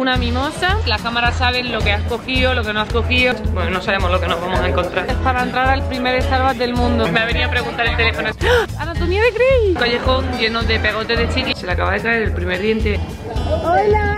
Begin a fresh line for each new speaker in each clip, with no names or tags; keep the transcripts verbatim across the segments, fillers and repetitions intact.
una mimosa. Las cámaras saben lo que has cogido, lo que no has cogido. Bueno, no sabemos lo que nos vamos a encontrar. Es para entrar al primer Starbucks del mundo. Me ha venido a preguntar el teléfono. ¡Ah! ¡Anatomía de Grey! Callejón lleno de pegotes de chiqui. Se le acaba de caer el primer diente. ¡Hola!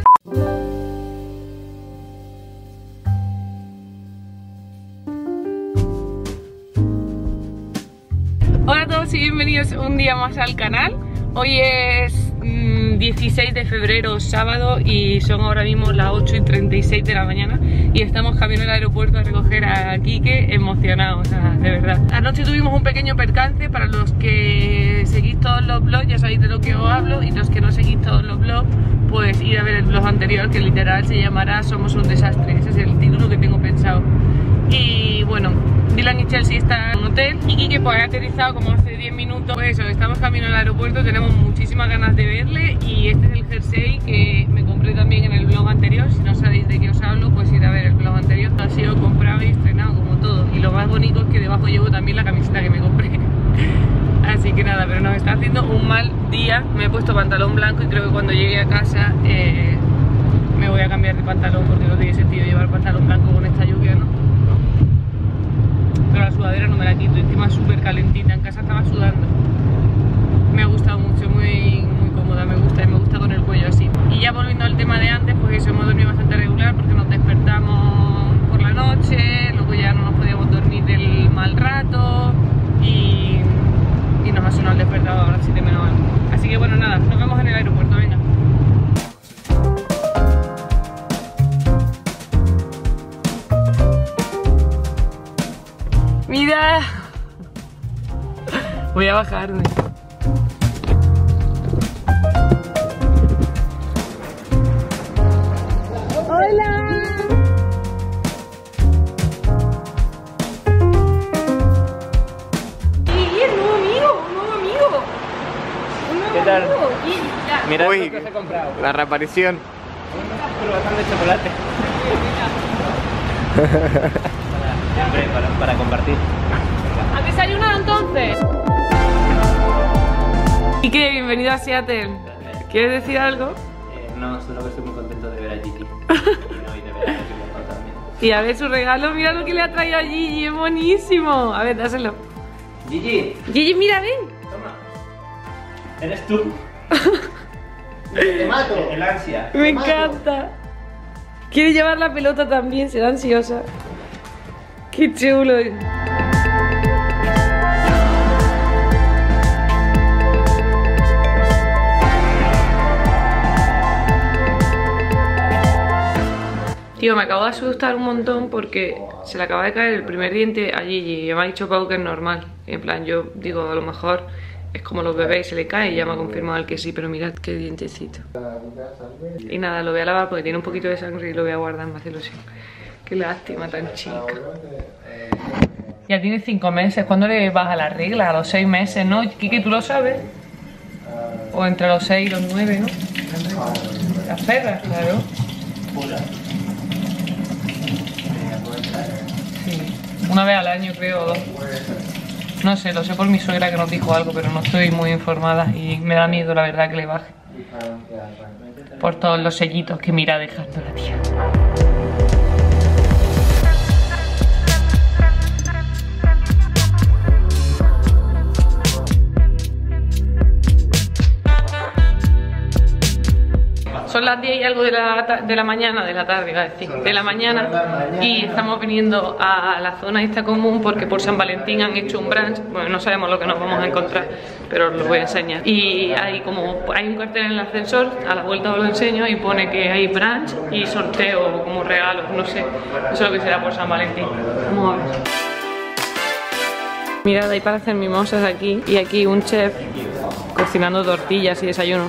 Hola a todos y bienvenidos un día más al canal. Hoy es mmm, dieciséis de febrero, sábado, y son ahora mismo las ocho y treinta y seis de la mañana y estamos camino al aeropuerto a recoger a Quique, emocionados, o sea, de verdad. Anoche tuvimos un pequeño percance. Para los que seguís todos los vlogs ya sabéis de lo que os hablo, y los que no seguís todos los vlogs, pues ir a ver el vlog anterior, que literal se llamará Somos un desastre. Ese es el título que tengo pensado. Y bueno, Dylan y Chelsea están en un hotel y Quique pues ha aterrizado como hace diez minutos. Pues eso, estamos camino al aeropuerto, tenemos muchísimas ganas de verle. Y este es el jersey que me compré también en el vlog anterior. Si no sabéis de qué os hablo, pues ir a ver el vlog anterior. Ha sido comprado y estrenado como todo. Y lo más bonito es que debajo llevo también la camiseta que me compré. Así que nada, pero nos está haciendo un mal día. Me he puesto pantalón blanco y creo que cuando llegue a casa eh, me voy a cambiar de pantalón, porque no tiene sentido llevar pantalón blanco con esta lluvia, ¿no? Pero la sudadera no me la quito, encima es súper calentita, en casa estaba sudando. Me ha gustado mucho, muy, muy cómoda, me gusta, y me gusta con el cuello así. Y ya volviendo al tema de antes, pues eso, hemos dormido bastante regular porque nos despertamos por la noche, luego ya no nos podíamos dormir del mal rato y, y nos ha sonado el despertador ahora siete menos algo. Así que bueno, nada, nos vemos en el aeropuerto, venga. ¡Mira! Voy a bajarme. ¡Hola! ¡Y el nuevo amigo! ¡Un nuevo amigo! ¡Un nuevo
¿Qué tal?
amigo! Y,
Mira
Uy,
lo que os he comprado.
la reaparición.
Un croissant de chocolate. para, hombre, para, para compartir.
¿A desayunar entonces? Y que bienvenido a Seattle. ¿Quieres decir algo?
Eh, no, solo que estoy muy contento de ver a Gigi. Y, no, y de ver a Gigi también.
Y a ver su regalo, mira lo que le ha traído a Gigi, es buenísimo. A ver, dáselo.
Gigi,
Gigi, mira, ven.
toma. ¿Eres tú?
Te mato.
El ansia.
Me encanta. Quiere llevar la pelota también, será ansiosa. Qué chulo. Tío, me acabo de asustar un montón porque se le acaba de caer el primer diente a Gigi y me ha dicho Pau que es normal. En plan, yo digo, a lo mejor es como los bebés, se le cae, y ya me ha confirmado el que sí, pero mirad qué dientecito. Y nada, lo voy a lavar porque tiene un poquito de sangre y lo voy a guardar, me hace ilusión. Qué lástima tan chica. Ya tiene cinco meses, ¿cuándo le baja la regla? A los seis meses, ¿no? Kike, ¿tú lo sabes? O entre los seis y los nueve, ¿no? Las perras, claro. Sí, una vez al año creo, o dos. No sé, lo sé por mi suegra que nos dijo algo, pero no estoy muy informada y me da miedo la verdad que le baje. Por todos los sellitos que mira dejando la tía. Son las diez y algo de la, de la mañana, de la tarde iba a decir, de la mañana, y estamos viniendo a la zona esta común porque por San Valentín han hecho un brunch. Bueno, no sabemos lo que nos vamos a encontrar, pero os lo voy a enseñar. Y hay como, hay un cartel en el ascensor, a la vuelta os lo enseño, y pone que hay brunch y sorteo como regalos, no sé, eso es lo que será por San Valentín. Vamos a ver. Mirad, hay para hacer mimosas aquí, y aquí un chef cocinando tortillas y desayuno.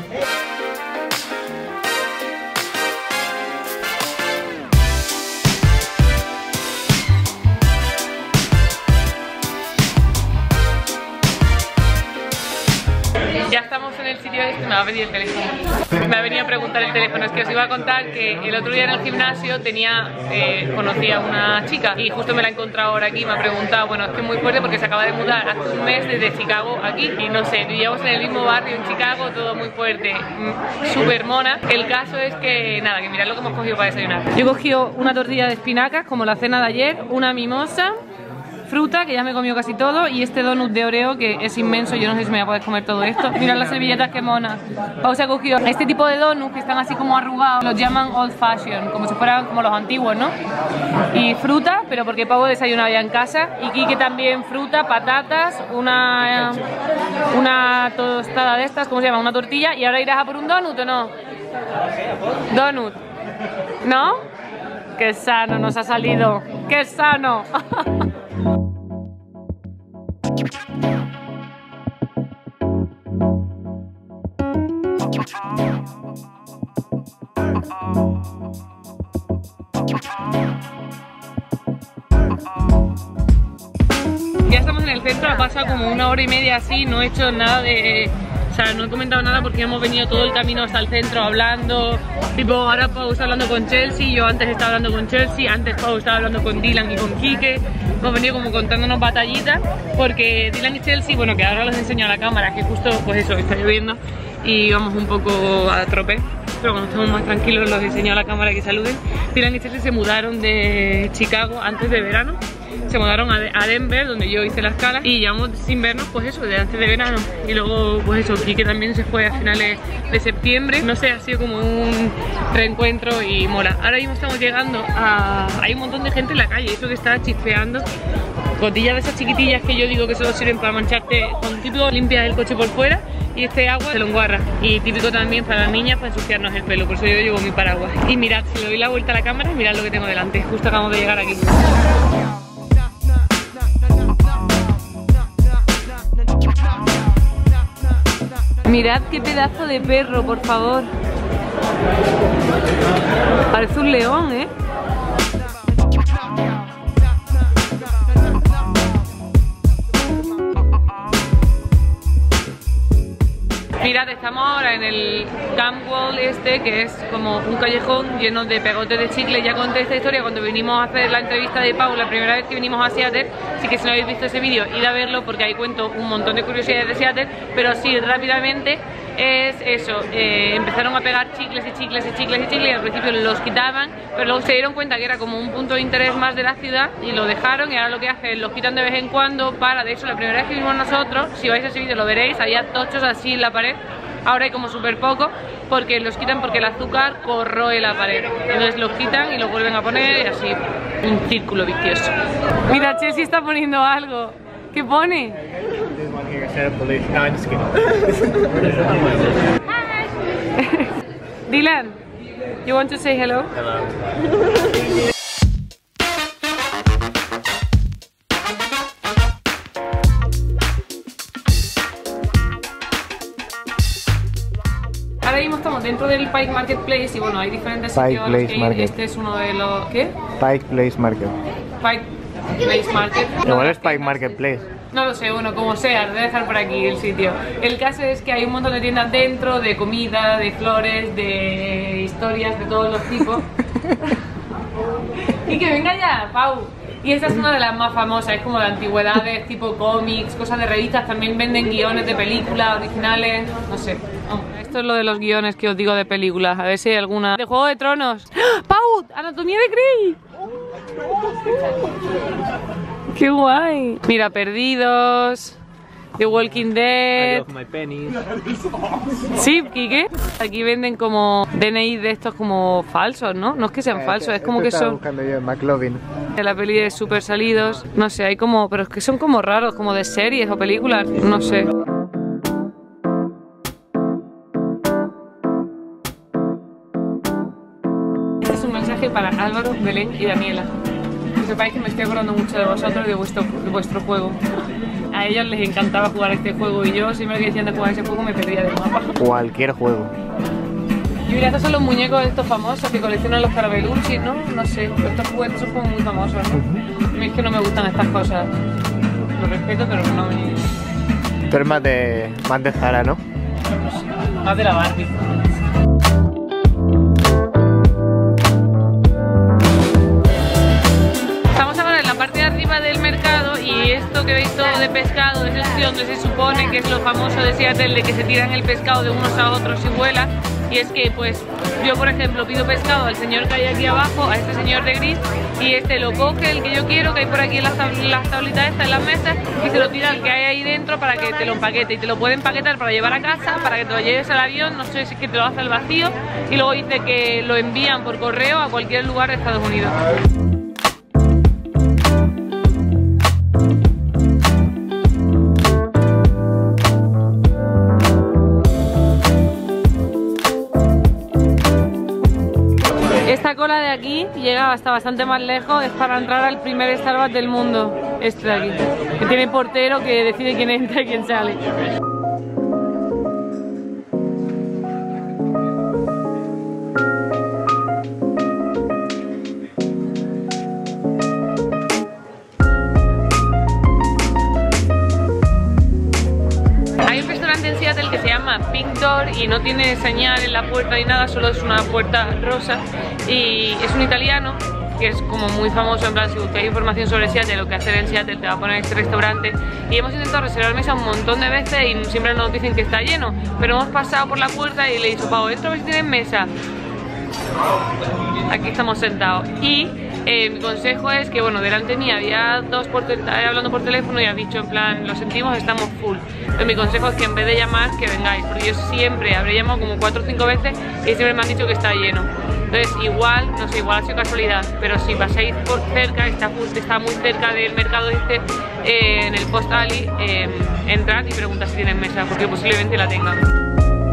Ya estamos en el sitio este, me va va a pedir el teléfono. Me ha venido a preguntar el teléfono. Es que os iba a contar que el otro día en el gimnasio tenía, eh, conocía a una chica y justo me la he encontrado ahora aquí. Me ha preguntado, bueno, es que es muy fuerte porque se acaba de mudar hace un mes desde Chicago aquí. Y no sé, vivíamos en el mismo barrio en Chicago, todo muy fuerte, súper mona. El caso es que, nada, que mirad lo que hemos cogido para desayunar. Yo he cogido una tortilla de espinacas, como la cena de ayer, una mimosa, fruta, que ya me he comido casi todo, y este donut de Oreo que es inmenso. Yo no sé si me voy a poder comer todo esto. Mirad las servilletas, que mona. Pau se ha cogido este tipo de donuts que están así como arrugados, los llaman old fashion, como si fueran como los antiguos, ¿no? Y fruta, pero porque Pau desayunaba ya en casa, y Kike también fruta, patatas, una una tostada de estas, ¿cómo se llama? Una tortilla. Y ahora irás a por un donut, ¿o no? Donut, ¿no? ¡Qué sano nos ha salido! ¡Qué sano! Ya estamos en el centro, ha pasado como una hora y media así, no he hecho nada de... O sea, no he comentado nada porque hemos venido todo el camino hasta el centro hablando. Tipo, ahora Pau está hablando con Chelsea, yo antes estaba hablando con Chelsea, antes Pau estaba hablando con Dylan y con Kike. Hemos venido como contándonos batallitas porque Dylan y Chelsea, bueno, que ahora les enseño a la cámara, que justo, pues eso, está lloviendo y vamos un poco a trope. Pero cuando estamos más tranquilos los enseño a la cámara que saluden. Dylan y Chelsea se mudaron de Chicago antes de verano. Se mudaron a Denver, donde yo hice la escala, y llevamos sin vernos, pues eso, de antes de verano. Y luego, pues eso, Kike también se fue a finales de septiembre. No sé, ha sido como un reencuentro y mola. Ahora mismo estamos llegando a... Hay un montón de gente en la calle, eso que está chispeando. Gotillas de esas chiquitillas que yo digo que solo sirven para mancharte, con típico limpias el coche por fuera, y este agua se lo enguarra. Y típico también para las niñas para ensuciarnos el pelo, por eso yo llevo mi paraguas. Y mirad, si le doy la vuelta a la cámara, mirad lo que tengo delante. Justo acabamos de llegar aquí. Mirad qué pedazo de perro, por favor. Parece un león, ¿eh? Mirad, estamos ahora en el Camp Wall este, que es como un callejón lleno de pegotes de chicle. Ya conté esta historia cuando vinimos a hacer la entrevista de Pau, la primera vez que vinimos a Seattle. Así que si no habéis visto ese vídeo, id a verlo porque ahí cuento un montón de curiosidades de Seattle. Pero sí, rápidamente es eso, eh, empezaron a pegar chicles y chicles y chicles y chicles, y al principio los quitaban, pero luego se dieron cuenta que era como un punto de interés más de la ciudad y lo dejaron, y ahora lo que hacen, los quitan de vez en cuando para, de hecho la primera vez que vimos nosotros, si vais a ese vídeo lo veréis, había tochos así en la pared. Ahora hay como súper poco porque los quitan porque el azúcar corroe la pared. Entonces los quitan y los vuelven a poner y así, un círculo vicioso. Mira, Chelsea está poniendo algo. ¿Qué pone? Dylan, you want to say hello? Hello. Ahora mismo estamos dentro del Pike Marketplace y bueno, hay diferentes sitios a los que ir. Este es uno de los... ¿Qué?
Pike Place Market.
Pike Place Market. No,
Igual es Pike Marketplace.
No lo sé, bueno, como sea, lo voy a dejar por aquí el sitio. El caso es que hay un montón de tiendas dentro, de comida, de flores, de historias de todos los tipos. Y que venga ya, Pau. Y esta es una de las más famosas, es como de antigüedades, tipo cómics, cosas de revistas. También venden guiones de películas originales, no sé. Oh, esto es lo de los guiones que os digo de películas, a ver si hay alguna... ¡De Juego de Tronos! ¡Ah! ¡Pau! ¡Anatomía de Grey! ¡Qué guay! Mira, Perdidos, The Walking Dead...
I love my pennies.
Sí, Kike. Aquí venden como D N I de estos como falsos, ¿no? No es que sean
Eh,
falsos,
que-
es como
esto
que
estaba
son...
buscando yo en McLovin.
De la peli de Super Salidos, no sé, hay como... Pero es que son como raros, como de series o películas, no sé. Este es un mensaje para Álvaro, Belén y Daniela. Que sepáis que me estoy acordando mucho de vosotros y de vuestro, de vuestro juego. A ellos les encantaba jugar este juego y yo siempre que decían de jugar ese juego me perdía del mapa.
Cualquier juego.
Y mira, estos son los muñecos estos famosos que coleccionan los Carabelucci, ¿no? No sé, estos juguetes son como muy famosos, ¿no? A mí es que no me gustan estas cosas. Lo respeto, pero no me...
Tú eres más de, más de Zara, ¿no?
no sé.
Más de la Barbie.
Estamos ahora en la parte de arriba del mercado y esto que veis todo de pescado es el sitio donde se supone que es lo famoso de Seattle, de que se tiran el pescado de unos a otros y vuela. Y es que pues yo por ejemplo pido pescado al señor que hay aquí abajo, a este señor de gris, y este lo coge el que yo quiero, que hay por aquí en las, tab las tablitas estas en las mesas, y se lo tira al que hay ahí dentro para que te lo empaquete, y te lo puede empaquetar para llevar a casa, para que te lo lleves al avión, no sé si es que te lo hace al vacío, y luego dice que lo envían por correo a cualquier lugar de Estados Unidos. Esta cola de aquí llega hasta bastante más lejos, es para entrar al primer Starbucks del mundo, este de aquí, que tiene portero que decide quién entra y quién sale. Hay un restaurante en Seattle que se llama Pink Door y no tiene señal en la puerta ni nada, solo es una puerta rosa, y es un italiano que es como muy famoso, en plan si buscáis información sobre Seattle, lo que hacer en Seattle te va a poner este restaurante, y hemos intentado reservar mesa un montón de veces y siempre nos dicen que está lleno, pero hemos pasado por la puerta y le he dicho, Pau, entra a ver si tienen mesa. Aquí estamos sentados y eh, mi consejo es que, bueno, delante mía había dos por hablando por teléfono y has dicho en plan, lo sentimos, estamos full. Entonces mi consejo es que en vez de llamar, que vengáis, porque yo siempre habré llamado como cuatro o cinco veces y siempre me han dicho que está lleno. Entonces igual, no sé, igual ha sido casualidad, pero si pasáis por cerca, está, está muy cerca del mercado este, eh, en el Post Alley, eh, entrad y preguntad si tienen mesa, porque posiblemente la tengan.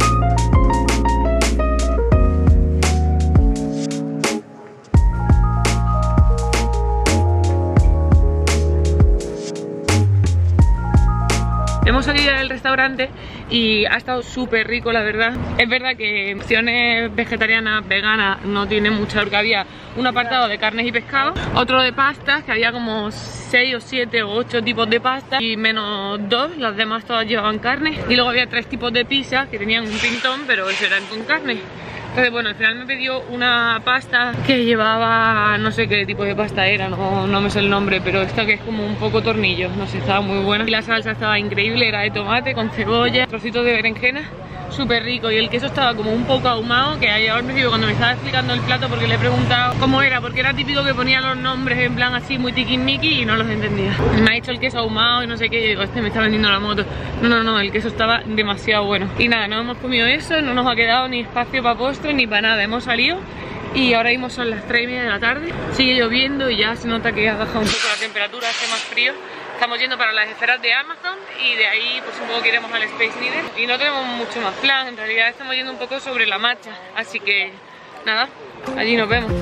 Hemos salido del restaurante y ha estado súper rico, la verdad. Es verdad que opciones vegetarianas, veganas, no tiene mucha, porque había un apartado de carnes y pescado, otro de pastas, que había como seis o siete o ocho tipos de pasta y menos dos, las demás todas llevaban carne. Y luego había tres tipos de pizza que tenían un pintón, pero eso eran con carne. Entonces, bueno, al final me pidió una pasta que llevaba, no sé qué tipo de pasta era, no, no me sé el nombre, pero esta que es como un poco tornillo, no sé, estaba muy buena. Y la salsa estaba increíble, era de tomate con cebolla, trocitos de berenjena, súper rico. Y el queso estaba como un poco ahumado, que ahora al principio cuando me estaba explicando el plato, porque le he preguntado cómo era, porque era típico que ponía los nombres en plan así muy tiquismiqui y no los entendía. Me ha dicho el queso ahumado y no sé qué, y digo, este me está vendiendo la moto. No, no, no, el queso estaba demasiado bueno. Y nada, no hemos comido eso, no nos ha quedado ni espacio para postre ni para nada, hemos salido y ahora mismo son las tres y media de la tarde, sigue lloviendo y ya se nota que ha bajado un poco la temperatura, hace más frío. Estamos yendo para las esferas de Amazon y de ahí pues un poco que iremos al Space Needle y no tenemos mucho más plan, en realidad estamos yendo un poco sobre la marcha, así que nada, allí nos vemos.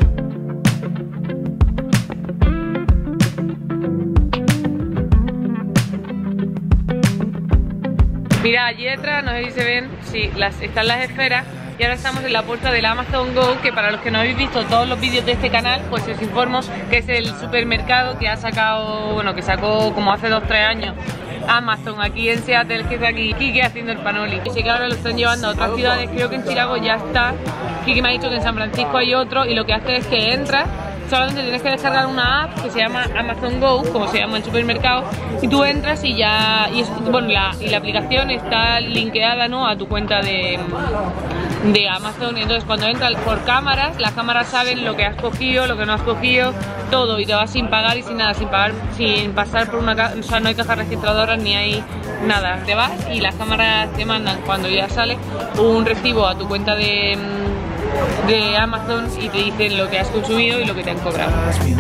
Mira, allí detrás, no sé si se ven, sí, las, están las esferas. Y ahora estamos en la puerta del Amazon Go, que para los que no habéis visto todos los vídeos de este canal, pues os informo que es el supermercado que ha sacado, bueno, que sacó como hace dos o tres años Amazon aquí en Seattle, que está aquí Kike haciendo el panoli. Y sé que ahora lo están llevando a otras ciudades, creo que en Chicago ya está. Kike me ha dicho que en San Francisco hay otro y lo que hace es que entras, solamente tienes que descargar una app que se llama Amazon Go, como se llama el supermercado, y tú entras y ya, y, es, bueno, la, y la aplicación está linkeada, ¿no?, a tu cuenta de, de Amazon, y entonces cuando entras por cámaras, las cámaras saben lo que has cogido, lo que no has cogido, todo, y te vas sin pagar y sin nada, sin pagar, sin pasar por una, o sea, no hay cajas registradoras ni hay nada, te vas y las cámaras te mandan cuando ya sale un recibo a tu cuenta de de Amazon y te dicen lo que has consumido y lo que te han cobrado.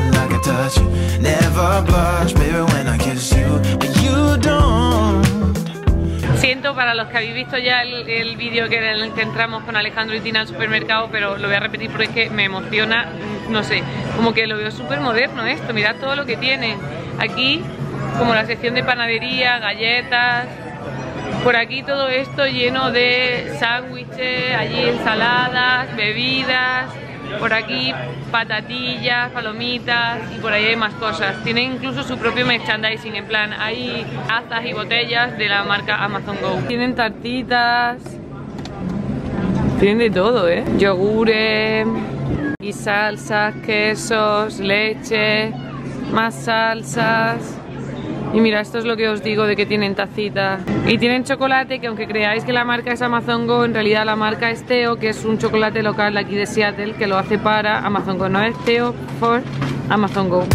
Siento para los que habéis visto ya el, el vídeo que, en el que entramos con Alejandro y Tina al supermercado, pero lo voy a repetir porque es que me emociona, no sé, como que lo veo súper moderno esto, mirad todo lo que tiene. Aquí como la sección de panadería, galletas. Por aquí todo esto lleno de sándwiches, allí ensaladas, bebidas, por aquí patatillas, palomitas y por ahí hay más cosas. Tienen incluso su propio merchandising, en plan hay tazas y botellas de la marca Amazon Go. Tienen tartitas, Tienen de todo, ¿eh? Yogures y salsas, quesos, leche, más salsas. Y mira, esto es lo que os digo de que tienen tacitas. Y tienen chocolate, que aunque creáis que la marca es Amazon Go, en realidad la marca es Teo, que es un chocolate local de aquí de Seattle, que lo hace para Amazon Go. No es Teo for Amazon Go.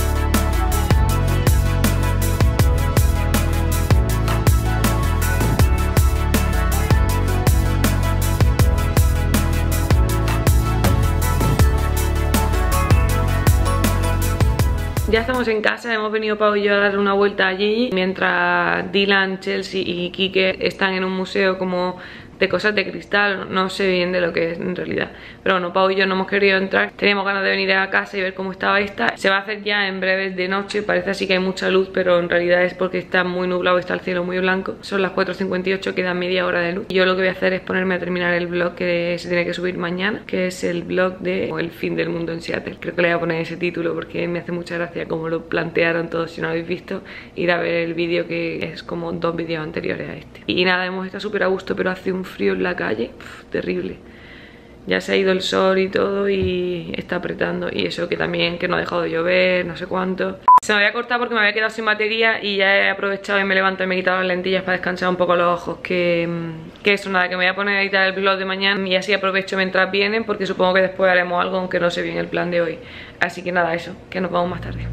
Ya estamos en casa, hemos venido Pau y yo a dar una vuelta allí, mientras Dylan, Chelsea y Kike están en un museo como de cosas de cristal, no sé bien de lo que es en realidad. Pero bueno, Pau y yo no hemos querido entrar, teníamos ganas de venir a casa y ver cómo estaba esta. Se va a hacer ya en breves de noche, parece así que hay mucha luz, pero en realidad es porque está muy nublado, está el cielo muy blanco. Son las cuatro cincuenta y ocho, queda media hora de luz. Y yo lo que voy a hacer es ponerme a terminar el vlog que se tiene que subir mañana, que es el vlog de El fin del mundo en Seattle. Creo que le voy a poner ese título porque me hace mucha gracia como lo plantearon todos. Si no lo habéis visto, ir a ver el vídeo, que es como dos vídeos anteriores a este. Y nada, hemos estado súper a gusto, pero hace un frío en la calle, uf, terrible. Ya se ha ido el sol y todo y está apretando. Y eso que también, que no ha dejado de llover, no sé cuánto. Se me había cortado porque me había quedado sin batería y ya he aprovechado y me he levantado y me he quitado las lentillas para descansar un poco los ojos. Que, que eso, nada, que me voy a poner a editar el vlog de mañana y así aprovecho mientras vienen, porque supongo que después haremos algo, aunque no sé bien el plan de hoy. Así que nada, eso, que nos vamos más tarde.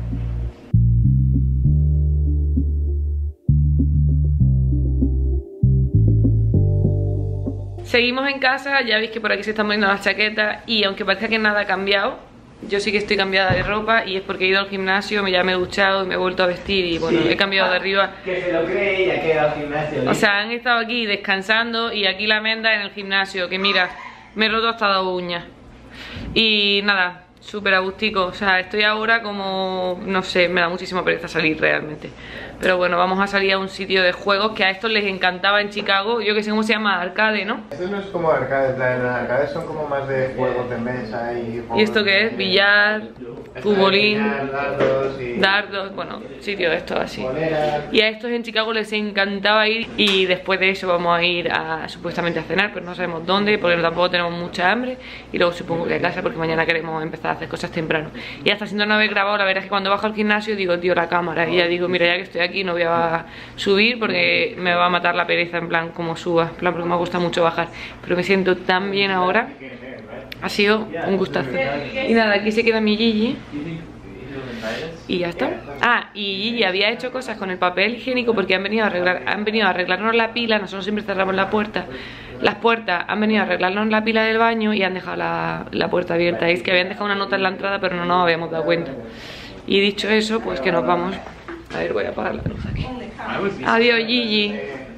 Seguimos en casa, ya veis que por aquí se están poniendo las chaquetas y aunque parezca que nada ha cambiado, yo sí que estoy cambiada de ropa y es porque he ido al gimnasio, me ya me he duchado y me he vuelto a vestir y bueno, sí, he cambiado de arriba.
Que se lo cree y ya queda al gimnasio.
O sea, han estado aquí descansando y aquí la Menda en el gimnasio, que mira, me he roto hasta dos uñas. Y nada, súper agustico, o sea, estoy ahora como, no sé, me da muchísima pereza salir realmente. Pero bueno, vamos a salir a un sitio de juegos que a estos les encantaba en Chicago. Yo que sé cómo se llama, arcade, ¿no?
Esto no es como arcade, las arcades son como más de juegos de mesa y juegos.
¿Y esto qué es? Billar, futbolín,
billar, dardos, y...
dardos, bueno, sitio de estos así.
Bolera.
Y a estos en Chicago les encantaba ir y después de eso vamos a ir a supuestamente a cenar, pero no sabemos dónde porque tampoco tenemos mucha hambre y luego supongo que a casa porque mañana queremos empezar a hacer cosas temprano. Y hasta siendo no haber grabado, la verdad es que cuando bajo al gimnasio digo, tío, la cámara, y ya digo, mira, ya que estoy aquí no voy a subir porque me va a matar la pereza, en plan como suba, en plan porque me gusta mucho bajar, pero me siento tan bien ahora, ha sido un gustazo. Y nada, aquí se queda mi Gigi y ya está. Ah, y Gigi había hecho cosas con el papel higiénico porque han venido a arreglar, han venido a arreglarnos la pila. Nosotros siempre cerramos la puerta, las puertas, han venido a arreglarnos la pila del baño y han dejado la, la puerta abierta. Y es que habían dejado una nota en la entrada pero no nos habíamos dado cuenta. Y dicho eso, pues que nos vamos. A ver, voy a apagar la luz aquí. Adiós, Gigi.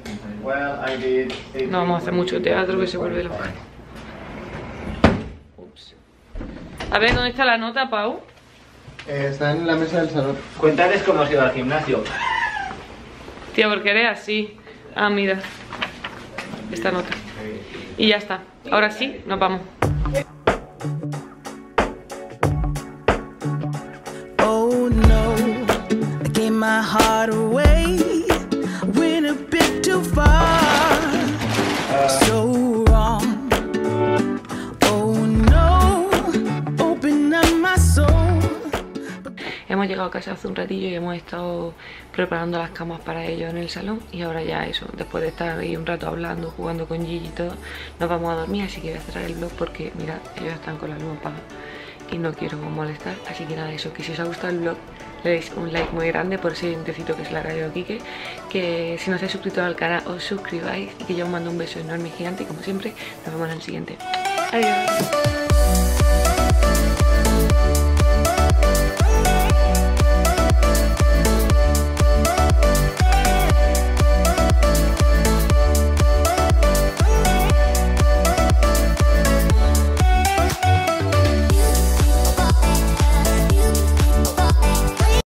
No vamos a hacer mucho teatro que se vuelve loca. Ups. A ver, ¿dónde está la nota, Pau?
Eh, está en la mesa del salón.
Cuéntales cómo has ido al gimnasio.
Tío, porque eres así. Ah, mira. Esta nota. Y ya está. Ahora sí, nos vamos.
Oh no, I gave my heart away, went a bit too far, so wrong. Oh no, open up my soul.
Hemos llegado a casa hace un ratillo y hemos estado preparando las camas para ellos en el salón. Y ahora ya eso, después de estar ahí un rato hablando, jugando con Gigi y todo, nos vamos a dormir. Así que voy a cerrar el vlog porque, mirad, ellos están con la luz apagada y no quiero molestar. Así que nada, eso, que si os ha gustado el vlog le deis un like muy grande por ese dientecito que se le ha caído a Kike. Que si no estáis suscritos al canal os suscribáis y que yo os mando un beso enorme y gigante. Y como siempre, nos vemos en el siguiente. Adiós.